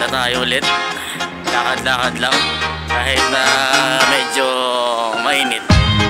na tayo ulit. Lakad-lakad lang kahit na medyo mainit.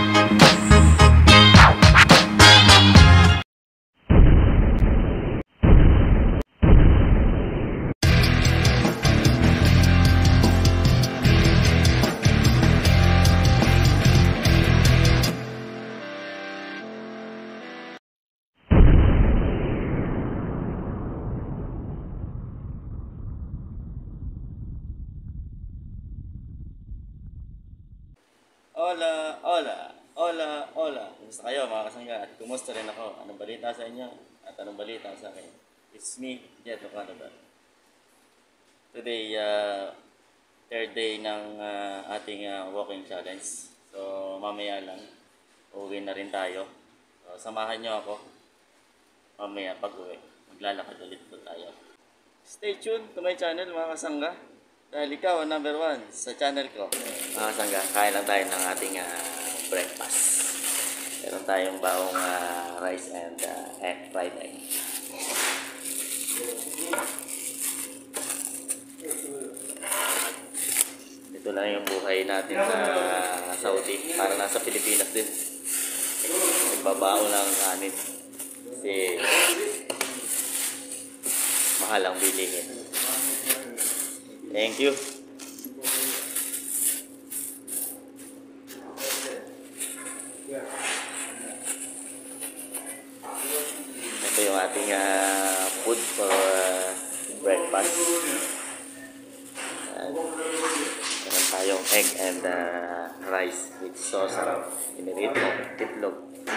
Hola, hola, hola, hola. Kumusta kayo mga kasangga? At kumusta rin ako? Anong balita sa inyo? At anong balita sa akin? It's me, Jet of Canada. Today, third day ng ating walking challenge. So, mamaya lang, uuwi na rin tayo. So, samahan nyo ako. Mamaya pag-uwi, maglalakad ulit po tayo. Stay tuned to my channel mga kasangga. Dahil ikaw ang number 1 sa channel ko. Mga kasangga, kain lang tayo ng ating breakfast. Meron tayong baong rice and egg, fried egg. Ito lang yung buhay natin sa Saudi. Para nasa Pilipinas din. Nagbabao ng kanin. Kasi mahal ang bilihin. Thank you. Ito yung ating food for breakfast. Meron tayong egg and rice with sauce. Pinirito, itlog.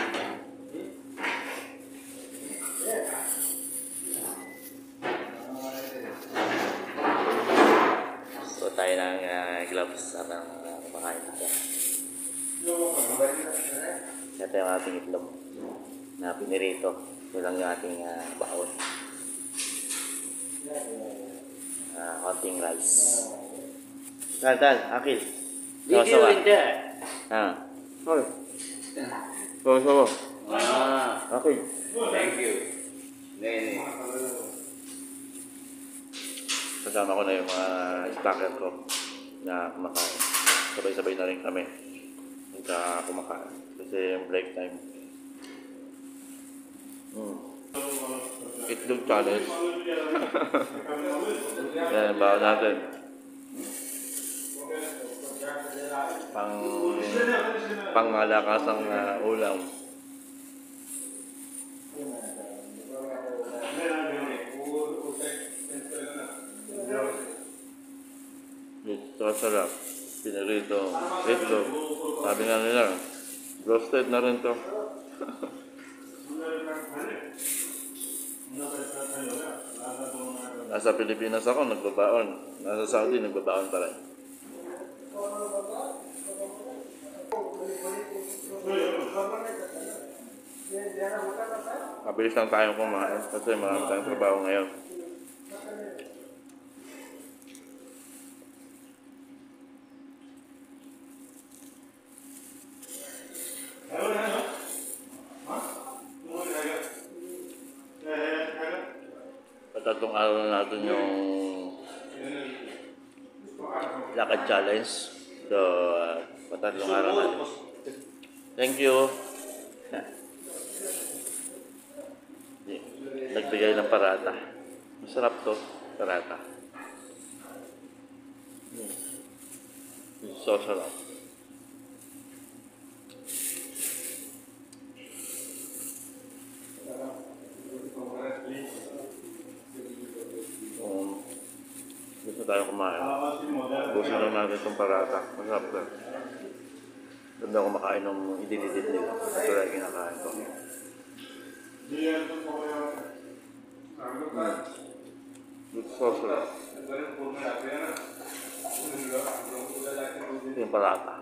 So tayo ng gloves at kumakain ito. Ito yung ating itlog na pinirito. Ito lang yung ating baon. Konting rice. Tal, Akil. Video in there. Sorry. Sawa. Akil. Thank you. Kasama ko na yung mga stalker ko na kumakain. Sabay-sabay na rin kami nagka kumakain. Kasi yung break time. Itlog challenge. Yan, bawa natin. Pangmalakasang ulam. Ito sarap. Pinarito. Itlog. Sabi nga nila, roasted na rin to. Nasa Pilipinas ako, nagbabaon. Nasa Saudi, nagbabaon pa rin. Mabilis lang tayong kumain kasi marami tayong trabaho ngayon. Tatlong araw na natin yung lakad challenge. So, patatlong araw natin. Thank you. Nagbigay ng parata. Masarap to, parata. So sarap. Gusto tayo kumain. Busin lang natin itong parata. Masarap lang. Ganda kumakain ng idinidid nila. Ito lang kinakain ko. It's so sarap. Ito yung parata.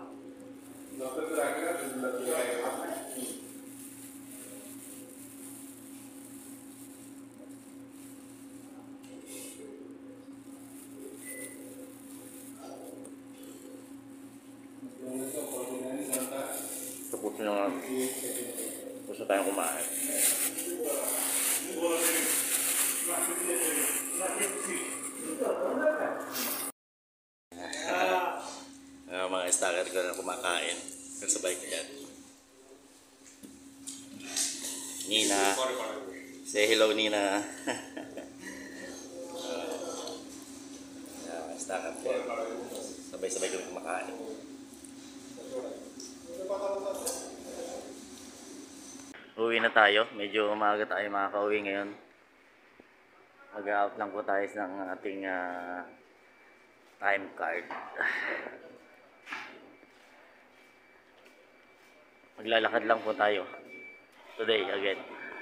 Tapos nyo nga. Gusto tayong kumain. kumakain. Kasabay ko yan. Nina. Say hello, Nina. Stack up yan. Sabay-sabay ko kumakain. Uwi na tayo. Medyo umaga tayo makaka-uwi ngayon. Mag-out lang po tayo ng ating time card. Maglalakad lang po tayo today again.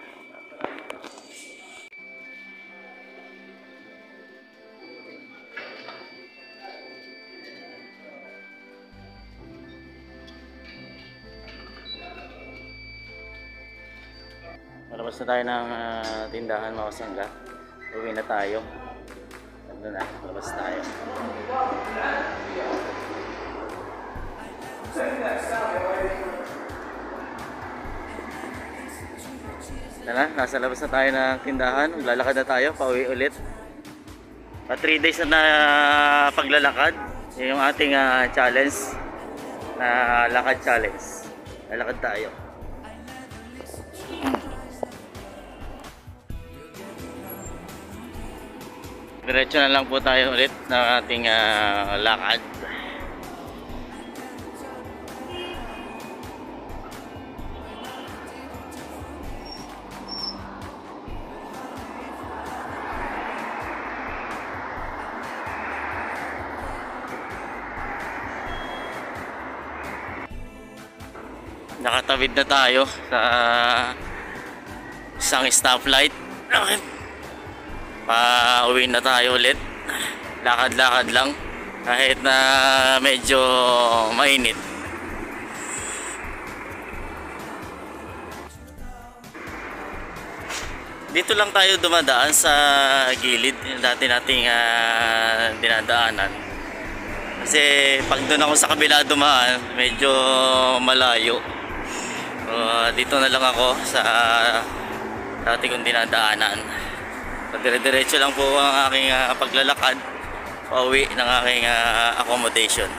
Malabas na tayo ng tindahan mga kasangga. Uwi na tayo. Ando na, malabas tayo. Tara, nasa labas na tayo ng tindahan. Maglalakad na tayo, pauwi ulit. 3 days na paglalakad. Yun yung ating challenge na lakad challenge. Lalakad tayo. Diretso na lang po tayo ulit ng ating lakad. Nakatawid na tayo sa isang stoplight. Pauwi na tayo ulit. Lakad-lakad lang kahit na medyo mainit. Dito lang tayo dumadaan sa gilid dati nating dinadaanan. Kasi pag doon ako sa kabila dumaan, medyo malayo. Dito na lang ako sa dati kong dinadaanan. Dire-diretso lang po ang aking paglalakad pauwi ng aking accommodation.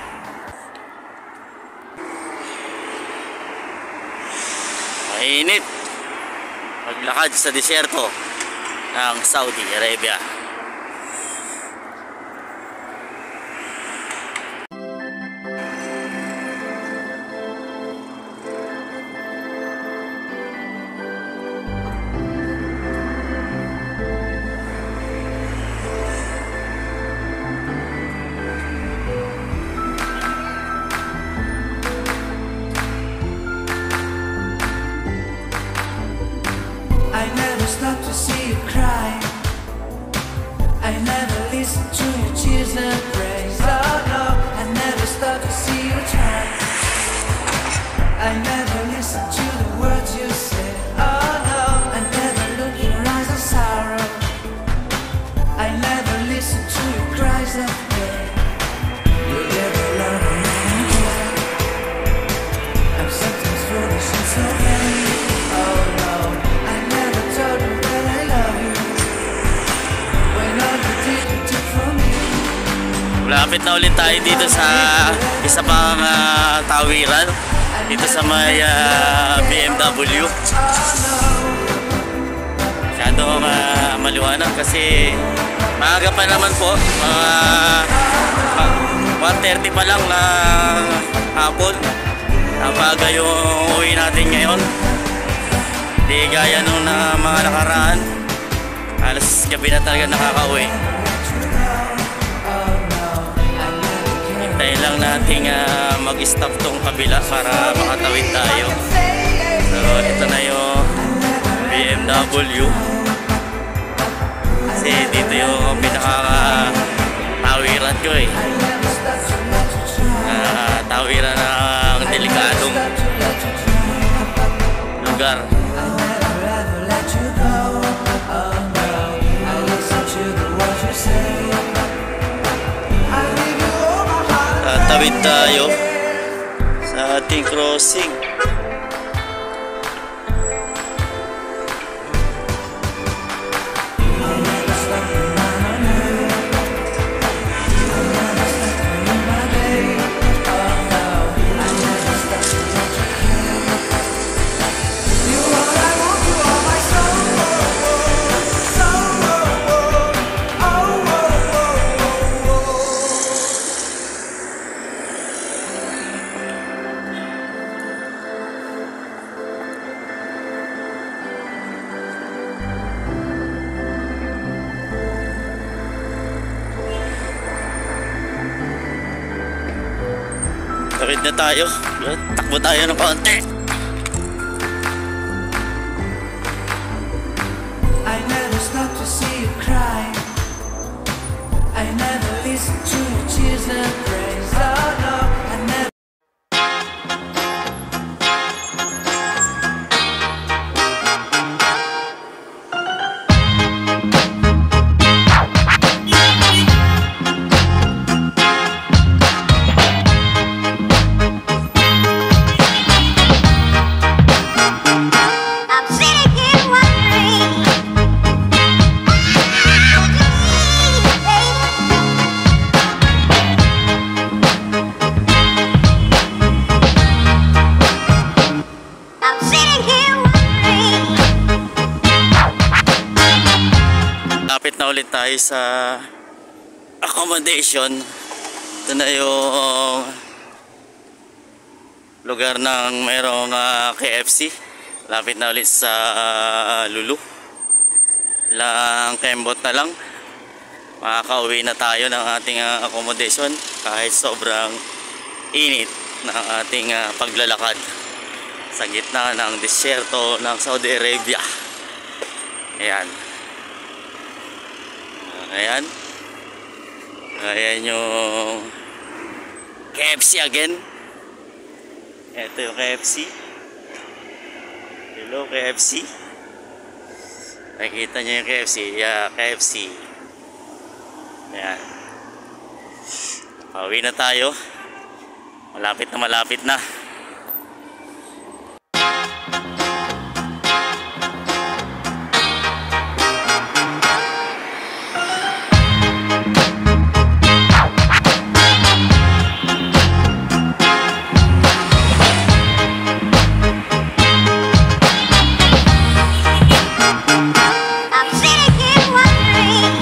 Mainit maglakad sa disyerto ng Saudi Arabia. To see you cry, I never listen to your tears and praise. Oh no, I never stop to see you try. I never listen to the words you say. Oh no, I never look in your eyes of sorrow. I never listen to your cries of pain. You'll never learn how to care. I'm sometimes foolish and so vain. Oh no, I never told you. Malapit na ulit tayo dito sa isa pang tawiran dito sa may BMW. Masyado maliwanag kasi maaga pa naman po, 1:30 pa lang na hapon. Napaga yung uwi natin ngayon, di gaya nung mga nakaraan, alas gabi na talaga nakaka-uwi. Hintayin lang nating mag-stop tong kabila para makatawid tayo. So ito na yung BMW. Kasi dito yung pinaka-tawiran ko eh. Tawiran ng delikadong lugar. Tatawid tayo sa ating crossing. Tawid na tayo. Takbo tayo ng konti. I never stop to see you cry. I never listen to your tears and praise. Oh no, I never. I'm sitting here wondering, I'm sitting here wondering. Lapit na ulit tayo sa accommodation. Ito na yung lugar ng mayroong KFC. Lapit na ulit sa Lulu. Ilang kembot na lang, makakauwi na tayo ng ating accommodation kahit sobrang init ng ating paglalakad sa gitna ng disyerto ng Saudi Arabia. Ayan. Ayan. Ayan yung KFC again. Ito yung KFC. Hello KFC. Nakikita nyo yung KFC. Yeah, KFC. Ayan. Pauwi na tayo. Malapit na malapit na. I'm sitting here wondering.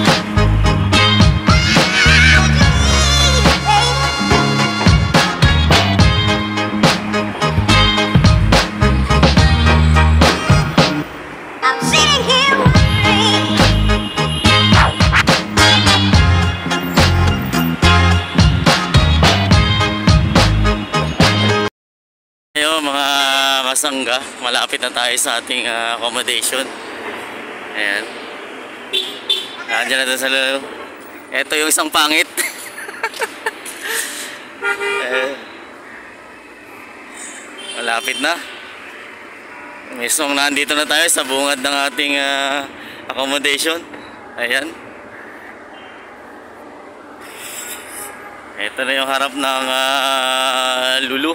I'm sitting here wondering. Ayun mga kasangga, malapit na tayo sa ating accommodation. Ayan. Nandiyan na doon sa lalo. Ito yung isang pangit. Malapit na. Mismong nandito na tayo sa bungad ng ating accommodation. Ayan. Ito na yung harap ng Lulu.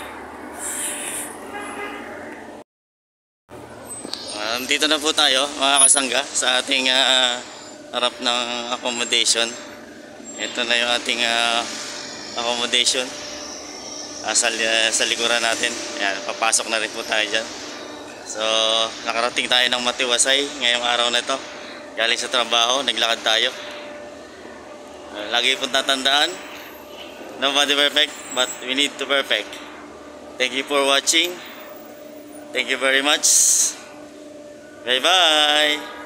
Dito na po tayo mga kasangga sa ating harap ng accommodation. Ito na yung ating accommodation sa likuran natin. Ayan, papasok na rin po tayo dyan. So nakarating tayo ng Matiwasay ngayong araw na ito. Galing sa trabaho, naglakad tayo. Lagi po tatandaan, nobody perfect but we need to perfect. Thank you for watching. Thank you very much. Bye bye.